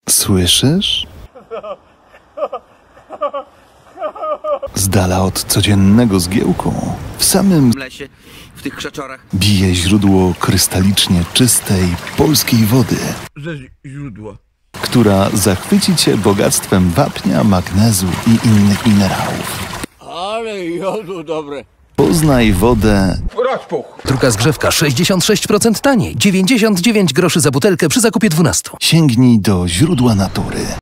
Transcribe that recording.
Słyszysz? Z dala od codziennego zgiełku, w samym lesie, w tych krzaczorach. bije źródło krystalicznie czystej polskiej wody, Ze źródła. która zachwyci cię bogactwem wapnia, magnezu i innych minerałów. Ale jodu dobre. Poznaj wodę Rozpuch. Druga zgrzewka 66% taniej. 99 groszy za butelkę przy zakupie 12. Sięgnij do źródła natury.